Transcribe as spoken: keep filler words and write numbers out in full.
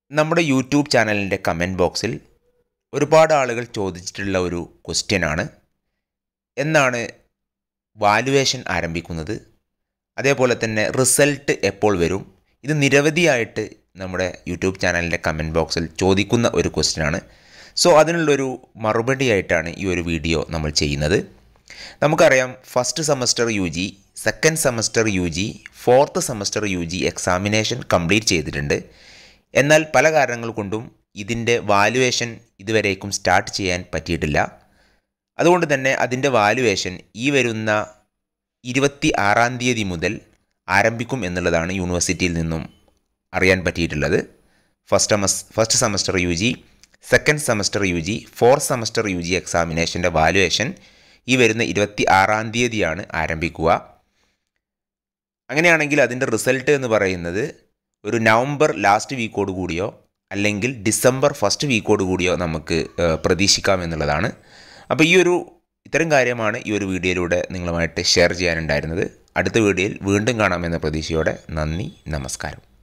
നമ്മുടെ യൂട്യൂബ് ചാനലിൻ്റെ കമൻറ്റ് ബോക്സിൽ ഒരുപാട് ആളുകൾ ചോദിച്ചിട്ടുള്ള ഒരു ക്വസ്റ്റ്യനാണ്, എന്നാണ് വാല്യുവേഷൻ ആരംഭിക്കുന്നത്, അതേപോലെ തന്നെ റിസൾട്ട് എപ്പോൾ വരും? ഇത് നിരവധിയായിട്ട് നമ്മുടെ യൂട്യൂബ് ചാനലിൻ്റെ കമൻറ്റ് ബോക്സിൽ ചോദിക്കുന്ന ഒരു ക്വസ്റ്റ്യനാണ്. സോ അതിനുള്ളൊരു മറുപടി ആയിട്ടാണ് ഈ ഒരു വീഡിയോ നമ്മൾ ചെയ്യുന്നത്. നമുക്കറിയാം, first semester U G, second semester U G, fourth semester U G examination complete ചെയ്തിട്ടുണ്ട്. എന്നാൽ പല കാരണങ്ങൾ കൊണ്ടും ഇതിൻ്റെ വാല്യുവേഷൻ ഇതുവരേക്കും സ്റ്റാർട്ട് ചെയ്യാൻ പറ്റിയിട്ടില്ല. അതുകൊണ്ട് തന്നെ അതിൻ്റെ വാല്യുവേഷൻ ഈ വരുന്ന ഇരുപത്തി ആറാം തീയതി മുതൽ ആരംഭിക്കും എന്നുള്ളതാണ് യൂണിവേഴ്സിറ്റിയിൽ നിന്നും അറിയാൻ പറ്റിയിട്ടുള്ളത്. ഫസ്റ്റ് മസ് first semester U G, second semester U G, fourth semester U G എക്സാമിനേഷൻ്റെ വാല്യുവേഷൻ ഈ വരുന്ന ഇരുപത്തി ആറാം തീയതിയാണ് ആരംഭിക്കുക. അങ്ങനെയാണെങ്കിൽ അതിൻ്റെ റിസൾട്ട് എന്ന് പറയുന്നത് ഒരു നവംബർ ലാസ്റ്റ് വീക്കോട് കൂടിയോ അല്ലെങ്കിൽ ഡിസംബർ ഫസ്റ്റ് വീക്കോട് കൂടിയോ നമുക്ക് പ്രതീക്ഷിക്കാമെന്നുള്ളതാണ്. അപ്പോൾ ഈ ഒരു ഇത്തരം കാര്യമാണ് ഈ ഒരു വീഡിയോയിലൂടെ നിങ്ങളുമായിട്ട് ഷെയർ ചെയ്യാനുണ്ടായിരുന്നത്. അടുത്ത വീഡിയോയിൽ വീണ്ടും കാണാമെന്ന പ്രതീക്ഷയോടെ നന്ദി, നമസ്കാരം.